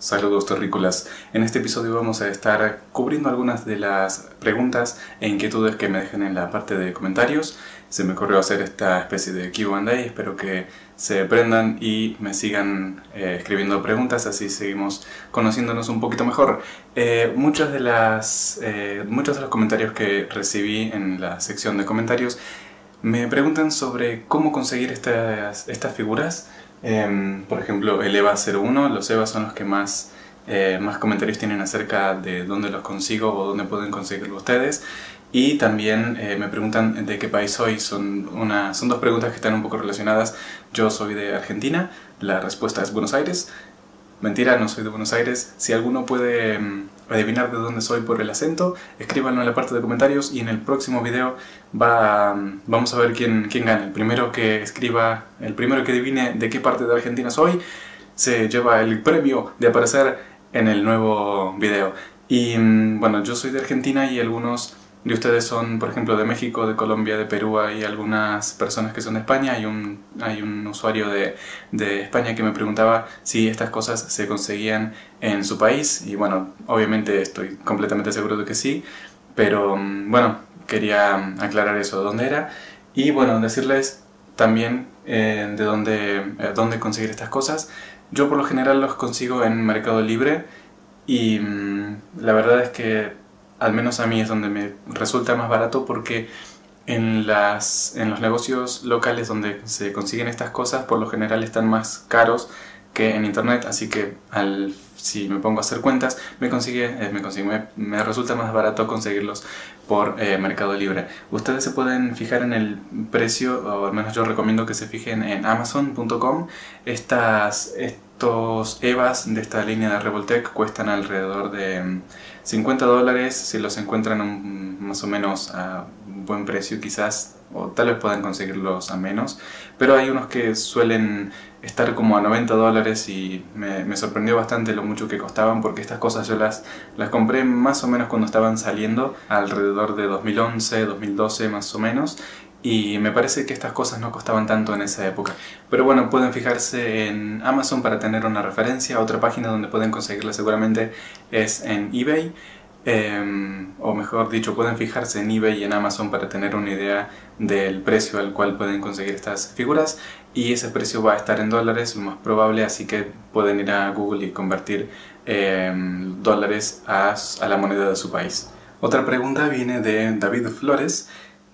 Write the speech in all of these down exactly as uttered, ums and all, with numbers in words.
Saludos terrícolas. En este episodio vamos a estar cubriendo algunas de las preguntas e inquietudes que me dejen en la parte de comentarios. Se me ocurrió hacer esta especie de Q and A, espero que se prendan y me sigan eh, escribiendo preguntas, así seguimos conociéndonos un poquito mejor. Eh, muchas de las, eh, muchos de los comentarios que recibí en la sección de comentarios me preguntan sobre cómo conseguir estas, estas figuras. Eh, por ejemplo, el EVA cero uno, los EVA son los que más, eh, más comentarios tienen acerca de dónde los consigo o dónde pueden conseguirlo ustedes. Y también eh, me preguntan de qué país soy. Son, una, son dos preguntas que están un poco relacionadas. Yo soy de Argentina, la respuesta es Buenos Aires. Mentira, no soy de Buenos Aires. Si alguno puede um, adivinar de dónde soy por el acento, escríbanlo en la parte de comentarios y en el próximo video va, um, vamos a ver quién, quién gana. El primero que escriba, el primero que adivine de qué parte de Argentina soy, se lleva el premio de aparecer en el nuevo video. Y um, bueno, yo soy de Argentina y algunos de ustedes son, por ejemplo, de México, de Colombia, de Perú, y algunas personas que son de España. Hay un, hay un usuario de, de España que me preguntaba si estas cosas se conseguían en su país, y bueno, obviamente estoy completamente seguro de que sí, pero bueno, quería aclarar eso, de dónde era, y bueno, decirles también eh, de dónde, eh, dónde conseguir estas cosas. Yo por lo general los consigo en Mercado Libre, y mmm, la verdad es que al menos a mí es donde me resulta más barato, porque en, las, en los negocios locales donde se consiguen estas cosas por lo general están más caros que en internet, así que al, si me pongo a hacer cuentas me, consigue, eh, me, consigue, me, me resulta más barato conseguirlos por eh, Mercado Libre. Ustedes se pueden fijar en el precio, o al menos yo recomiendo que se fijen en amazon punto com. Estas, estos EVAs de esta línea de Revoltech cuestan alrededor de cincuenta dólares, si los encuentran un, más o menos a buen precio quizás, o tal vez puedan conseguirlos a menos, pero hay unos que suelen estar como a noventa dólares y me, me sorprendió bastante lo mucho que costaban, porque estas cosas yo las, las compré más o menos cuando estaban saliendo, alrededor de dos mil once, dos mil doce más o menos, y me parece que estas cosas no costaban tanto en esa época. Pero bueno, pueden fijarse en Amazon para tener una referencia. Otra página donde pueden conseguirla seguramente es en eBay, eh, o mejor dicho, pueden fijarse en eBay y en Amazon para tener una idea del precio al cual pueden conseguir estas figuras, y ese precio va a estar en dólares, lo más probable, así que pueden ir a Google y convertir eh, dólares a, a la moneda de su país. Otra pregunta viene de David Flores,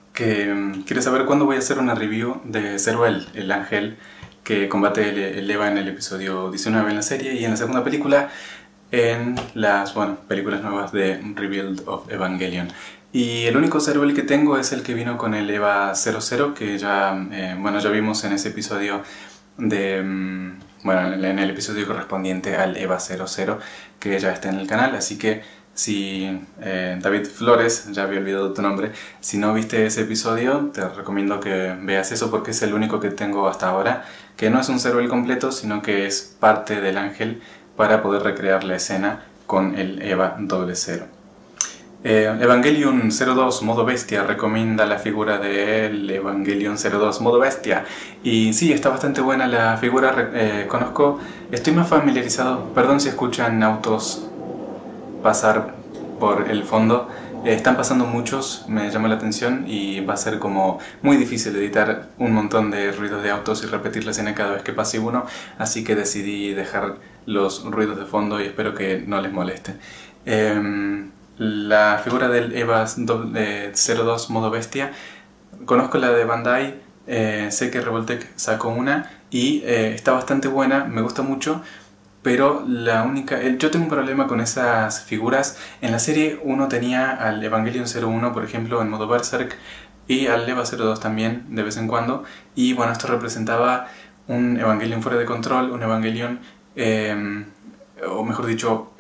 que quiere saber cuándo voy a hacer una review de Zeruel, el ángel que combate el, el EVA en el episodio diecinueve en la serie, y en la segunda película en las bueno, películas nuevas de Rebuild of Evangelion. Y el único Zeruel que tengo es el que vino con el EVA cero cero, que ya, eh, bueno, ya vimos en ese episodio de... bueno, en el episodio correspondiente al EVA cero cero, que ya está en el canal, así que si eh, David Flores, ya había olvidado tu nombre, si no viste ese episodio, te recomiendo que veas eso, porque es el único que tengo hasta ahora, que no es un Zeruel completo, sino que es parte del ángel para poder recrear la escena con el EVA doble cero. Eh, Evangelion cero dos modo bestia recomienda la figura del Evangelion cero dos modo bestia, y sí, está bastante buena la figura. Eh, conozco, estoy más familiarizado, perdón si escuchan autos pasar por el fondo, eh, están pasando muchos, me llama la atención, y va a ser como muy difícil editar un montón de ruidos de autos y repetir la escena cada vez que pase uno, así que decidí dejar los ruidos de fondo y espero que no les moleste. Eh, la figura del EVA cero dos modo bestia, conozco la de Bandai, eh, sé que Revoltech sacó una y eh, está bastante buena, me gusta mucho. Pero la única... El, yo tengo un problema con esas figuras. En la serie uno tenía al Evangelion cero uno, por ejemplo, en modo Berserk, y al EVA cero dos también, de vez en cuando. Y bueno, esto representaba un Evangelion fuera de control, un Evangelion, eh, o mejor dicho,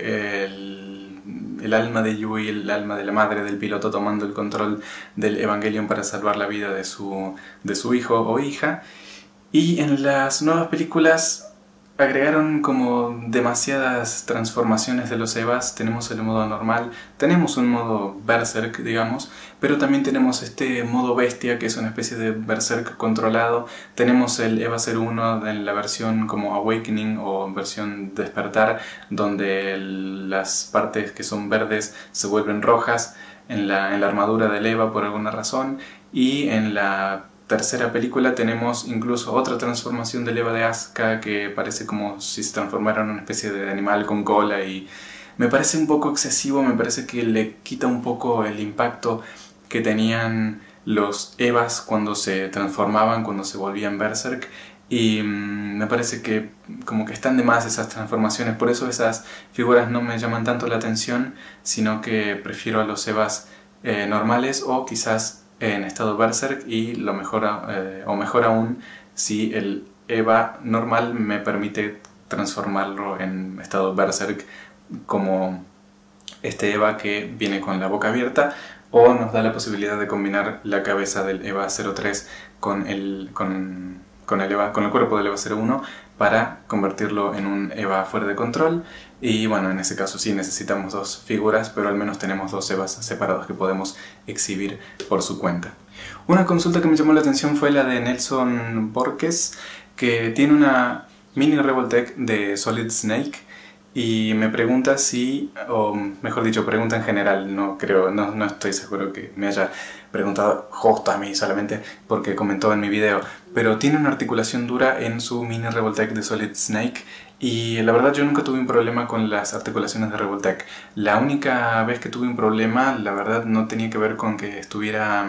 el, el alma de Yui, el alma de la madre del piloto tomando el control del Evangelion para salvar la vida de su, de su hijo o hija. Y en las nuevas películas agregaron como demasiadas transformaciones de los Evas. Tenemos el modo normal, tenemos un modo Berserk, digamos, pero también tenemos este modo bestia, que es una especie de Berserk controlado. Tenemos el Eva cero uno en la versión como Awakening o versión Despertar, donde el, las partes que son verdes se vuelven rojas en la, en la armadura del Eva por alguna razón, y en la tercera película tenemos incluso otra transformación del Eva de Asuka que parece como si se transformara en una especie de animal con cola, y me parece un poco excesivo. Me parece que le quita un poco el impacto que tenían los Evas cuando se transformaban, cuando se volvían Berserk, y mmm, me parece que como que están de más esas transformaciones. Por eso esas figuras no me llaman tanto la atención, sino que prefiero a los Evas eh, normales, o quizás en estado Berserk, y lo mejor, eh, o mejor aún, si el Eva normal me permite transformarlo en estado Berserk, como este Eva que viene con la boca abierta, o nos da la posibilidad de combinar la cabeza del Eva cero tres con el, con, con el, Eva, con el cuerpo del Eva cero uno para convertirlo en un Eva fuera de control. Y bueno, en ese caso sí necesitamos dos figuras, pero al menos tenemos dos Evas separados que podemos exhibir por su cuenta. Una consulta que me llamó la atención fue la de Nelson Borges, que tiene una mini Revoltech de Solid Snake, y me pregunta si, o mejor dicho, pregunta en general, no creo, no, no estoy seguro que me haya preguntado justo a mí solamente porque comentó en mi video, pero tiene una articulación dura en su mini Revoltech de Solid Snake, y la verdad yo nunca tuve un problema con las articulaciones de Revoltech. La única vez que tuve un problema, la verdad, no tenía que ver con que estuviera...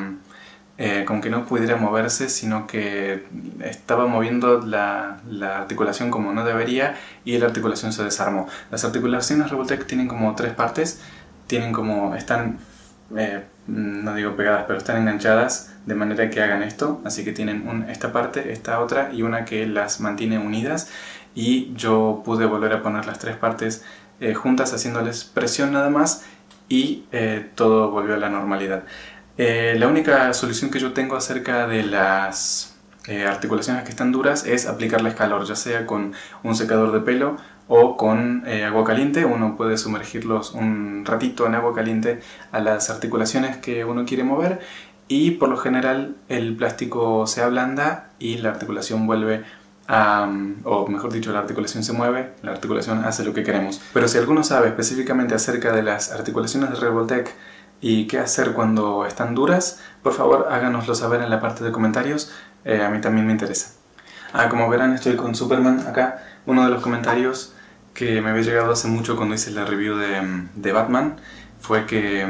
Eh, con que no pudiera moverse, sino que estaba moviendo la, la articulación como no debería, y la articulación se desarmó. Las articulaciones Revoltech tienen como tres partes, tienen como, están, eh, no digo pegadas, pero están enganchadas de manera que hagan esto, así que tienen un, esta parte, esta otra, y una que las mantiene unidas, y yo pude volver a poner las tres partes eh, juntas haciéndoles presión nada más, y eh, todo volvió a la normalidad. Eh, la única solución que yo tengo acerca de las eh, articulaciones que están duras es aplicarles calor, ya sea con un secador de pelo o con eh, agua caliente. Uno puede sumergirlos un ratito en agua caliente a las articulaciones que uno quiere mover, y por lo general el plástico se ablanda y la articulación vuelve a, o mejor dicho, la articulación se mueve, la articulación hace lo que queremos. Pero si alguno sabe específicamente acerca de las articulaciones de Revoltech y qué hacer cuando están duras, por favor háganoslo saber en la parte de comentarios, eh, a mí también me interesa. Ah, como verán, estoy con Superman acá. Uno de los comentarios que me había llegado hace mucho cuando hice la review de, de Batman fue que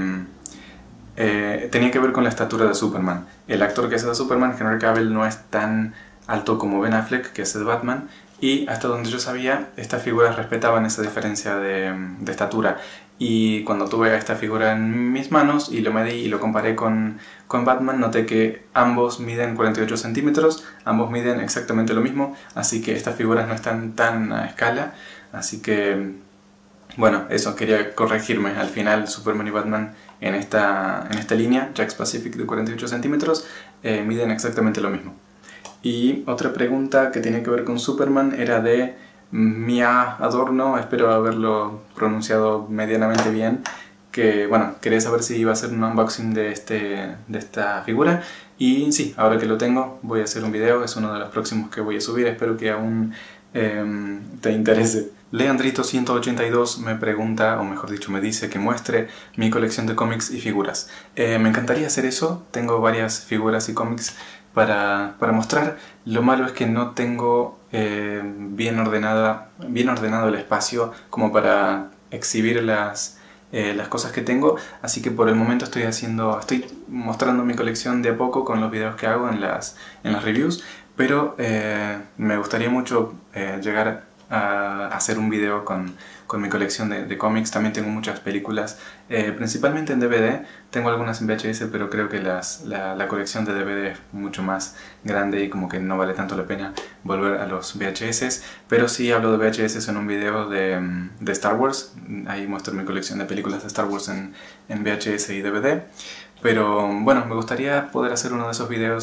eh, tenía que ver con la estatura de Superman. El actor que hace de Superman, Henry Cavill, no es tan alto como Ben Affleck, que hace de Batman, y hasta donde yo sabía, estas figuras respetaban esa diferencia de, de estatura. Y cuando tuve esta figura en mis manos y lo medí y lo comparé con, con Batman, noté que ambos miden cuarenta y ocho centímetros, ambos miden exactamente lo mismo, así que estas figuras no están tan a escala. Así que, bueno, eso, quería corregirme. Al final, Superman y Batman en esta, en esta línea, Jakks Pacific de cuarenta y ocho centímetros, eh, miden exactamente lo mismo. Y otra pregunta que tiene que ver con Superman era de Mia Adorno, espero haberlo pronunciado medianamente bien, que bueno, quería saber si iba a hacer un unboxing de, este, de esta figura, y sí, ahora que lo tengo voy a hacer un video, es uno de los próximos que voy a subir, espero que aún eh, te interese. Leandrito ciento ochenta y dos me pregunta, o mejor dicho me dice que muestre mi colección de cómics y figuras. Eh, me encantaría hacer eso, tengo varias figuras y cómics para, para mostrar. Lo malo es que no tengo eh, bien, ordenada, bien ordenado el espacio como para exhibir las, eh, las cosas que tengo, así que por el momento estoy haciendo, estoy mostrando mi colección de a poco con los videos que hago en las, en las reviews, pero eh, me gustaría mucho eh, llegar a hacer un video con, con mi colección de, de cómics. También tengo muchas películas, eh, principalmente en D V D, tengo algunas en V H S, pero creo que las, la, la colección de D V D es mucho más grande y como que no vale tanto la pena volver a los V H S, pero sí hablo de V H S en un video de, de Star Wars. Ahí muestro mi colección de películas de Star Wars en, en V H S y D V D, pero bueno, me gustaría poder hacer uno de esos videos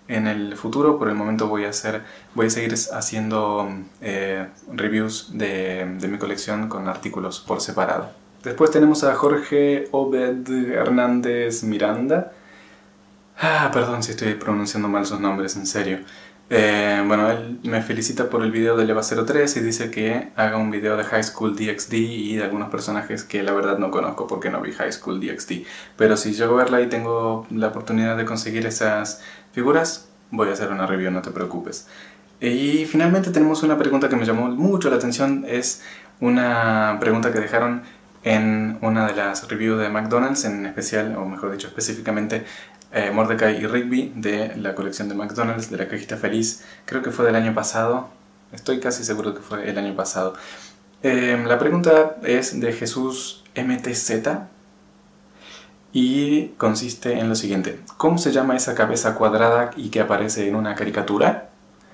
en el futuro. Por el momento voy a hacer, voy a seguir haciendo eh, reviews de, de mi colección con artículos por separado. Después tenemos a Jorge Obed Hernández Miranda. Ah, perdón si estoy pronunciando mal sus nombres, en serio. Eh, bueno, él me felicita por el video de Leva cero tres y dice que haga un video de High School D X D y de algunos personajes que la verdad no conozco porque no vi High School D X D. Pero si llego a verla y tengo la oportunidad de conseguir esas figuras, voy a hacer una review, no te preocupes. Y finalmente tenemos una pregunta que me llamó mucho la atención. Es una pregunta que dejaron en una de las reviews de McDonald's, en especial, o mejor dicho, específicamente eh, Mordecai y Rigby de la colección de McDonald's, de la cajita feliz. Creo que fue del año pasado, estoy casi seguro que fue el año pasado. Eh, la pregunta es de Jesús M T Z y consiste en lo siguiente: ¿cómo se llama esa cabeza cuadrada y que aparece en una caricatura?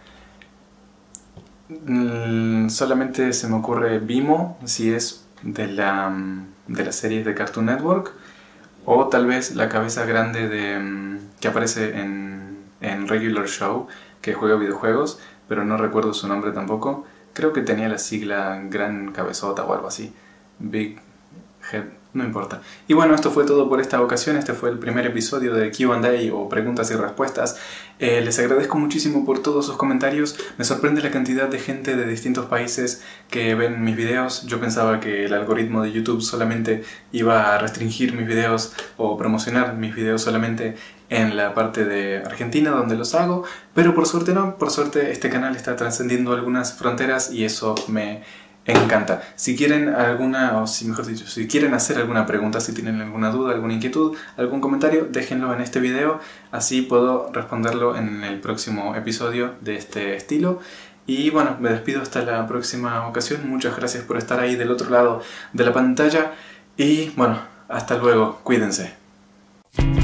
Mm, solamente se me ocurre Vimo, si es de la, de las series de Cartoon Network, o tal vez la cabeza grande de, que aparece en, en Regular Show, que juega videojuegos, pero no recuerdo su nombre tampoco. Creo que tenía la sigla Gran Cabezota o algo así. Big Head, no importa. Y bueno, esto fue todo por esta ocasión. Este fue el primer episodio de Q and A o preguntas y respuestas. Eh, les agradezco muchísimo por todos sus comentarios. Me sorprende la cantidad de gente de distintos países que ven mis videos. Yo pensaba que el algoritmo de YouTube solamente iba a restringir mis videos o promocionar mis videos solamente en la parte de Argentina donde los hago, pero por suerte no. Por suerte este canal está trascendiendo algunas fronteras y eso me encanta. Si quieren alguna, o si mejor dicho, si quieren hacer alguna pregunta, si tienen alguna duda, alguna inquietud, algún comentario, déjenlo en este video, así puedo responderlo en el próximo episodio de este estilo. Y bueno, me despido hasta la próxima ocasión. Muchas gracias por estar ahí del otro lado de la pantalla y bueno, hasta luego, cuídense.